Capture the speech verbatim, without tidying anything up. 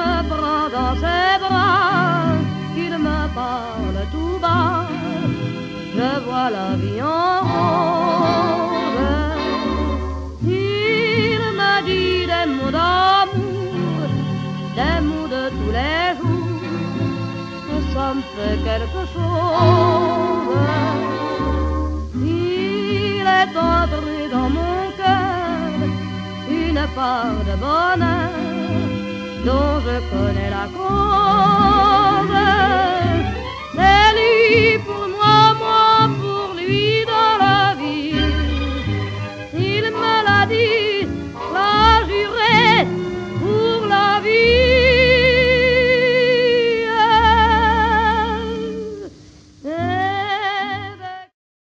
me prend dans ses bras, qu'il me parle tout bas, je vois la vie en rose. Il me dit des mots d'amour, des mots de tous les jours, que ça me fait quelque chose. Il est entré dans mon cœur une part de bonheur dont je connais la cause. C'est lui pour moi